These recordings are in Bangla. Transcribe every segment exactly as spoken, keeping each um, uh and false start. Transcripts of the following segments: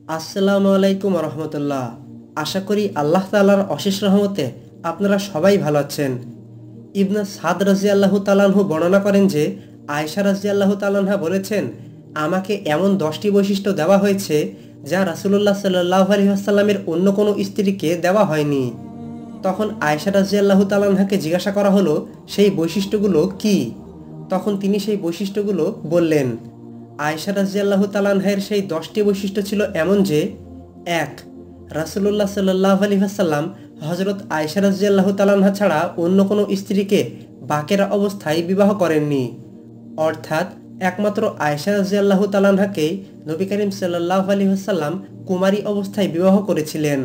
আসসালামু আলাইকুম রহমতুল্লাহ। আশা করি আল্লাহ তাআলার অশেষ রহমতে আপনারা সবাই ভালো আছেন। ইবনে সাদ রাদিয়াল্লাহু তাআলাহু বর্ণনা করেন যে আয়েশা রাদিয়াল্লাহু তাআলাহা বলেছেন, আমাকে এমন দশটি বৈশিষ্ট্য দেওয়া হয়েছে যা রাসূলুল্লাহ সাল্লাল্লাহু আলাইহি ওয়াসাল্লামের অন্য কোনো স্ত্রীকে দেওয়া হয়নি। তখন আয়েশা রাদিয়াল্লাহু তাআলাহাকে জিজ্ঞাসা করা হলো সেই বৈশিষ্ট্যগুলো কি। তখন তিনি সেই বৈশিষ্ট্যগুলো বললেন। আয়েশা রাদিয়াল্লাহু তাআলার সেই দশটি বৈশিষ্ট্য ছিল এমন যে, এক, রাসূলুল্লাহ সাল্লাল্লাহু আলাইহি ওয়াসাল্লাম হযরত আয়েশা রাদিয়াল্লাহু তাআলা ছাড়া অন্য কোনো স্ত্রীকে বাকেরা অবস্থায় বিবাহ করেননি, অর্থাৎ একমাত্র আয়েশা রাদিয়াল্লাহু তাআলাকেই নবী করিম সাল্লাল্লাহু আলাইহি ওয়াসাল্লাম কুমারী অবস্থায় বিবাহ করেছিলেন।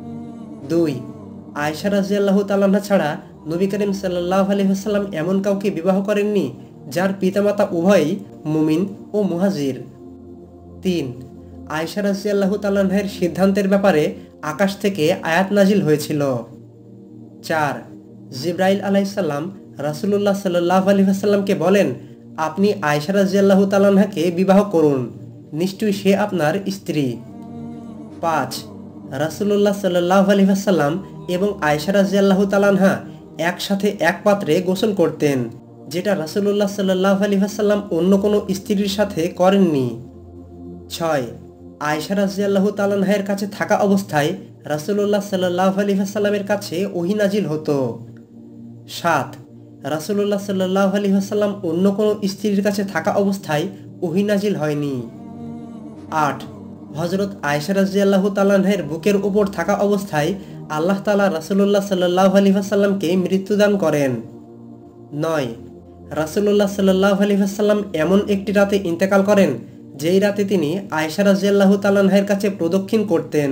দুই, আয়েশা রাদিয়াল্লাহু তাআলা ছাড়া নবী করিম সাল্লাল্লাহু আলাইহি ওয়াসাল্লাম এমন কাউকে বিবাহ করেননি যার পিতামাতা উভয়ই মুমিন ও মুহাজির। তিন, আয়েশা রাদিয়াল্লাহু তাআলার সিদ্ধান্তের ব্যাপারে আকাশ থেকে আয়াত নাজিল হয়েছিল। চার, জিবরাইল আলাইহিস সালাম রাসূলুল্লাহ সাল্লাল্লাহু আলাইহি ওয়াসাল্লামকে বলেন, আপনি আয়েশা রাদিয়াল্লাহু তাআলাকে বিবাহ করুন, নিশ্চয়ই সে আপনার স্ত্রী। পাঁচ, রাসূলুল্লাহ সাল্লাল্লাহু আলাইহি ওয়াসাল্লাম এবং আয়েশা রাদিয়াল্লাহু তাআলা একসাথে এক পাত্রে গোসল করতেন, যেটা রাসূলুল্লাহ সাল্লাল্লাহু আলাইহি ওয়াসাল্লাম অন্য কোনো স্ত্রীর সাথে করেননি। ছয়, আয়েশা রাদিয়াল্লাহু তাআলার কাছে থাকা অবস্থায় রাসূলুল্লাহ সাল্লাল্লাহু আলাইহি ওয়াসাল্লামের কাছে ওহী নাজিল হতো। সাত, রাসূলুল্লাহ সাল্লাল্লাহু আলাইহি ওয়াসাল্লাম অন্য কোনো স্ত্রীর কাছে থাকা অবস্থায় ওহী নাজিল হয়নি। আট, হযরত আয়েশা রাদিয়াল্লাহু তাআলার বুকের উপর থাকা অবস্থায় আল্লাহ তাআলা রাসূলুল্লাহ সাল্লাল্লাহু আলাইহি ওয়াসাল্লামকে মৃত্যুদান করেন। নয়, রাসূলুল্লাহ সাল্লাল্লাহু আলাইহি ওয়াসাল্লাম এমন একটি রাতে ইন্তেকাল করেন যেই রাতে তিনি আয়েশা রাদিয়াল্লাহু তাআলার কাছে প্রদক্ষিণ করতেন।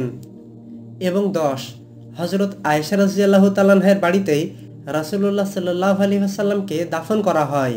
এবং দশ, হযরত আয়েশা রাদিয়াল্লাহু তাআলার বাড়িতেই রাসূলুল্লাহ সাল্লাল্লাহু আলাইহি ওয়াসাল্লামকে দাফন করা হয়।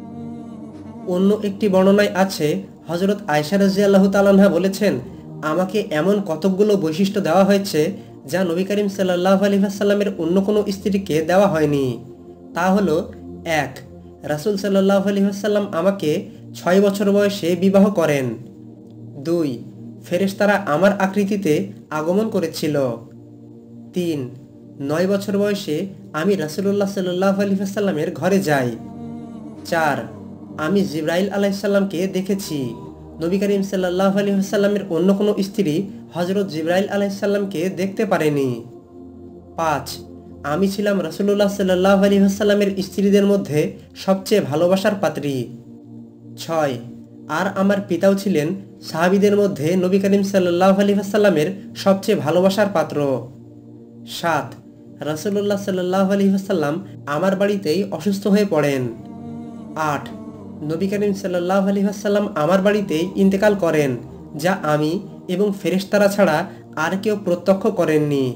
অন্য একটি বর্ণনায় আছে, হযরত আয়েশা রাদিয়াল্লাহু তাআলা বলেছেন, আমাকে এমন কতকগুলো বৈশিষ্ট্য দেওয়া হয়েছে যা নবী করিম সাল্লাল্লাহু আলাইহি ওয়াসাল্লামের অন্য কোনো স্ত্রীকে দেওয়া হয়নি। তা হলো, এক, রাসূল সাল্লাল্লাহু আলাইহি ওয়াসাল্লাম আমাকে ছয় বছর বয়সে বিবাহ করেন। দুই, ফেরেশতারা আমার আকৃতিতে আগমন করেছিল। তিন, নয় বছর বয়সে আমি রাসূলুল্লাহ সাল্লাল্লাহু আলাইহি ওয়াসাল্লামের ঘরে যাই। চার, আমি জিবরাইল আলাইহিস সালামকে দেখেছি। নবী করিম সাল্লাল্লাহু আলাইহি ওয়াসাল্লামের অন্য কোনো স্ত্রী হযরত জিবরাইল আলাইহিস সালামকে দেখতে পারেনি। পাঁচ, আমি ছিলাম রাসূলুল্লাহ সাল্লাল্লাহু আলাইহি ওয়াসাল্লামের স্ত্রীদের মধ্যে সবচেয়ে ভালোবাসার পাত্রী। ছয়, আর আমার পিতাও ছিলেন সাহাবীদের মধ্যে নবী করিম সাল্লাল্লাহু আলাইহি ওয়াসাল্লামের সবচেয়ে ভালোবাসার পাত্র। সাত, রাসূলুল্লাহ সাল্লাল্লাহু আলাইহি ওয়াসাল্লাম আমার বাড়িতেই অসুস্থ হয়ে পড়েন। আট, নবী করিম সাল্লাল্লাহু আলাইহি ওয়াসাল্লাম আমার বাড়িতেই ইন্তেকাল করেন, যা আমি এবং ফেরেশতারা ছাড়া আর কেউ প্রত্যক্ষ করেননি।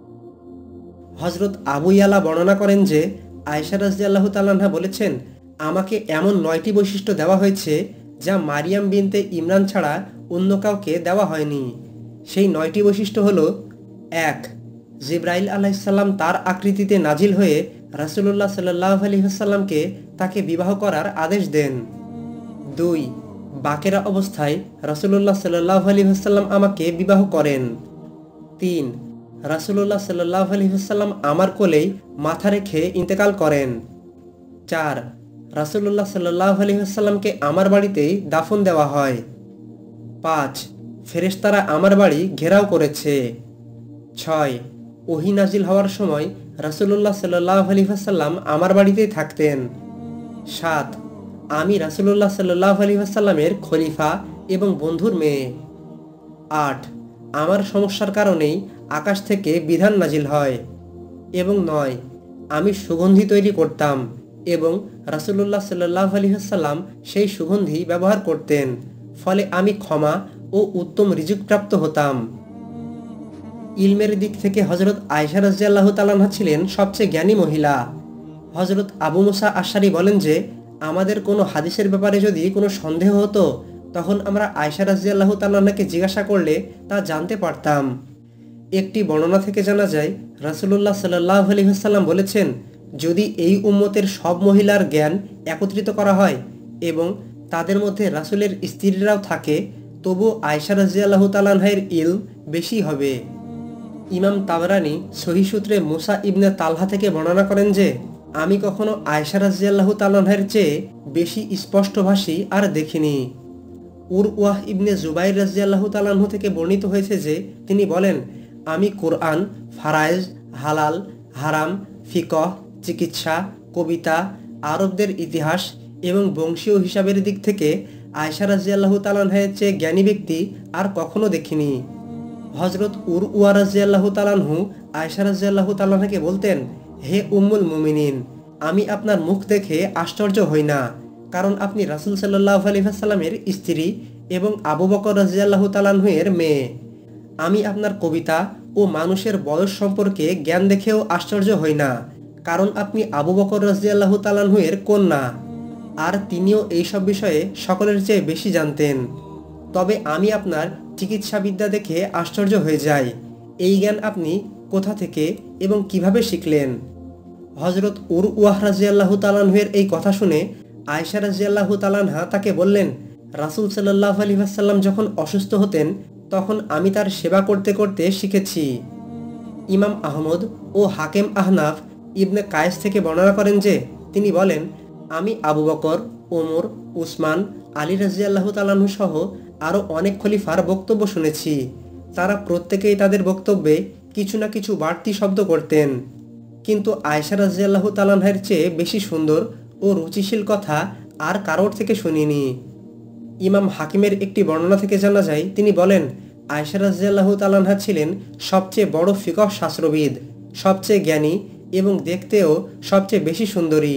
হযরত আবু ইয়ালা বর্ণনা করেন যে আয়েশা রাদিয়াল্লাহু তাআলা বলেছেন, আমাকে এমন নয়টি বৈশিষ্ট্য দেওয়া হয়েছে যা মারিয়াম বিনতে ইমরান ছাড়া অন্য কাউকে দেওয়া হয়নি। সেই নয়টি বৈশিষ্ট্য হলো, এক, জিবরাইল আলাইহিস সালাম তার আকৃতিতে নাজিল হয়ে রাসূলুল্লাহ সাল্লাল্লাহু আলাইহি ওয়াসাল্লামকে তাকে বিবাহ করার আদেশ দেন। দুই, বাকেরা অবস্থায় রাসূলুল্লাহ সাল্লাল্লাহু আলাইহি ওয়াসাল্লাম আমাকে বিবাহ করেন। তিন, রাসূলুল্লাহ সাল্লাল্লাহু আলাইহি ওয়াসাল্লাম আমার কোলেই মাথা রেখে ইন্তেকাল করেন। চার, রাসূলুল্লাহ সাল্লাল্লাহু আলাইহি ওয়াসাল্লামকে আমার বাড়িতেই দাফন দেওয়া হয়। পাঁচ, ফেরেশতারা আমার বাড়ি ঘেরাও করেছে। ছয়, ওহী নাজিল হওয়ার সময় রাসূলুল্লাহ সাল্লাল্লাহু আলাইহি ওয়াসাল্লাম আমার বাড়িতেই থাকতেন। সাত, আমি রাসূলুল্লাহ সাল্লাল্লাহু আলাইহি ওয়াসাল্লামের খলিফা এবং বন্ধুর মেয়ে। আট, আমার সমস্যার কারণেই আকাশ থেকে বিধান নাজিল হয়। এবং নয়, আমি সুগন্ধি তৈরি করতাম এবং রাসূলুল্লাহ সাল্লাল্লাহু আলাইহি ওয়াসাল্লাম সেই সুগন্ধি ব্যবহার করতেন, ফলে আমি ক্ষমা ও উত্তম রিজিক প্রাপ্ত হতাম। ইলমের দিক থেকে হযরত আয়েশা রাদিয়াল্লাহু তাআলা ছিলেন সবচেয়ে জ্ঞানী মহিলা। হযরত আবু মুসা আশআরী বলেন যে, আমাদের কোনো হাদিসের ব্যাপারে যদি কোনো সন্দেহ হতো তখন আমরা আয়েশা রাদিয়াল্লাহু তাআলাকে জিজ্ঞাসা করলে তা জানতে পারতাম। একটি বর্ণনা থেকে জানা যায়, রাসূলুল্লাহ সাল্লাল্লাহু আলাইহি ওয়াসাল্লাম বলেছেন, যদি এই উম্মতের সব মহিলার জ্ঞান একত্রিত করা হয় এবং তাদের মধ্যে রাসূলের স্ত্রীরাও থাকে, তবু আয়েশা রাদিয়াল্লাহু তাআলা আনহার ইলম বেশি হবে। ইমাম তাবরানী সহিহ সূত্রে মুসা ইবনে তালহা থেকে বর্ণনা করেন যে আমি কখনো আয়েশা রাদিয়াল্লাহু তাআলা আনহার চেয়ে বেশি স্পষ্টভাষী আর দেখিনি। উরওয়াহ ইবনে জুবাইর রাদিয়াল্লাহু তাআলা আনহু থেকে বর্ণিত হয়েছে যে তিনি বলেন, আমি কোরআন, ফারায়েজ, হালাল, হারাম, ফিকহ, চিকিৎসা, কবিতা, আরবদের ইতিহাস এবং বংশীয় হিসাবের দিক থেকে আয়েশা রাদিয়াল্লাহু তাআলা আনহার চেয়ে জ্ঞানী ব্যক্তি আর কখনো দেখিনি। হযরত উরওয়া রাদিয়াল্লাহু তাআলা আনহু আয়েশা রাদিয়াল্লাহু তাআলা আনহাকে বলতেন, হে উম্মুল মুমিনিন, আমি আপনার মুখ দেখে আশ্চর্য হই না, কারণ আপনি রাসূল সাল্লাল্লাহু আলাইহি ওয়াসাল্লামের স্ত্রী এবং আবু বকর রাদিয়াল্লাহু তাআলা আনহু এর মেয়ে। আমি আপনার কবিতা ও মানুষের বয়স সম্পর্কে জ্ঞান দেখেও আশ্চর্য হই না, কারণ আপনি আবু বকর রাদিয়াল্লাহু তাআলা আনহু এর কন্যা, আর তিনিও এইসব বিষয়ে সকলের চেয়ে বেশি জানতেন। তবে আমি আপনার চিকিৎসাবিদ্যা দেখে আশ্চর্য হয়ে যাই। এই জ্ঞান আপনি কোথা থেকে এবং কিভাবে শিখলেন? হযরত উরওয়াহ রাদিয়াল্লাহু তাআলা আনহু এর এই কথা শুনে আয়েশা রাদিয়াল্লাহু তাআলা আনহা তাকে বললেন, রাসূল সাল্লাল্লাহু আলাইহি ওয়াসাল্লাম যখন অসুস্থ হতেন তখন আমি তার সেবা করতে করতে শিখেছি। ইমাম আহমদ ও হাকেম আহনাফ ইবনে কায়েস থেকে বর্ণনা করেন যে তিনি বলেন, আমি আবু বকর, ওমর, উসমান, আলী রাদিয়াল্লাহু তাআলা আনহু সহ আরও অনেক খলিফার বক্তব্য শুনেছি। তারা প্রত্যেকেই তাদের বক্তব্যে কিছু না কিছু বাড়তি শব্দ করতেন, কিন্তু আয়েশা রাদিয়াল্লাহু তাআলা আনহার চেয়ে বেশি সুন্দর ও রুচিশীল কথা আর কারোর থেকে শুনিনি। ইমাম হাকিমের একটি বর্ণনা থেকে জানা যায় তিনি বলেন, আয়েশা রাদিয়াল্লাহু তাআলা আনহা ছিলেন সবচেয়ে বড় ফিকহ শাস্ত্রবিদ, সবচেয়ে জ্ঞানী এবং দেখতেও সবচেয়ে বেশি সুন্দরী।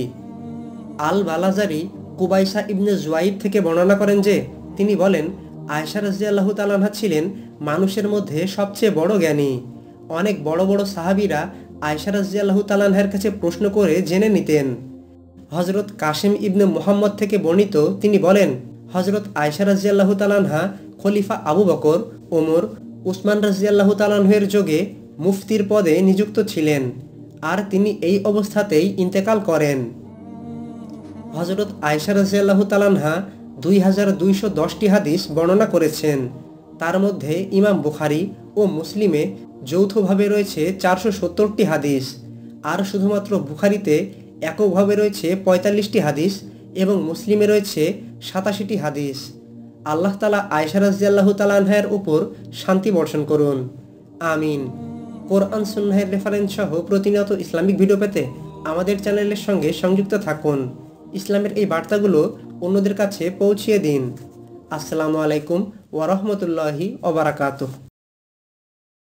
আল বালাজারি কুবাইসা ইবনে জুয়াইদ থেকে বর্ণনা করেন যে তিনি বলেন, আয়েশা রাদিয়াল্লাহু তাআলা আনহা ছিলেন মানুষের মধ্যে সবচেয়ে বড় জ্ঞানী। অনেক বড় বড় সাহাবীরা আয়েশা রাদিয়াল্লাহু তাআলা আনহার কাছে প্রশ্ন করে জেনে নিতেন। হযরত কাসিম ইবনে মুহাম্মদ থেকে বর্ণিত তিনি বলেন, হযরত আয়েশা রাদিয়াল্লাহু তাআলা আনহা খলিফা আবু বকর, ওমর, উসমান রাদিয়াল্লাহু তাআলা আনহু এর যুগে মুফতির পদে নিযুক্ত ছিলেন, আর তিনি এই অবস্থাতেই ইন্তেকাল করেন। হযরত আয়েশা রাদিয়াল্লাহু তাআলা আনহা দুই হাজার দুইশো দশটি হাদিস বর্ণনা করেছেন। তার মধ্যে ইমাম বুখারী ও মুসলিমে যৌথভাবে রয়েছে চারশো সত্তরটি হাদিস, আর শুধুমাত্র বুখারীতে এককভাবে রয়েছে পঁয়তাল্লিশটি হাদিস এবং মুসলিমে রয়েছে সাতাশিটি হাদিস। আল্লাহ তাআলা আয়েশা রাদিয়াল্লাহু তাআলা আনহার উপর শান্তি বর্ষণ করুন, আমিন। কোরআন সুন্নাহের রেফারেন্স সহ প্রতিনিয়ত ইসলামিক ভিডিও পেতে আমাদের চ্যানেলের সঙ্গে সংযুক্ত থাকুন। ইসলামের এই বার্তাগুলো অন্যদের কাছে পৌঁছিয়ে দিন। আসসালামু আলাইকুম ওয়া রাহমাতুল্লাহি ওয়া বারাকাতুহু।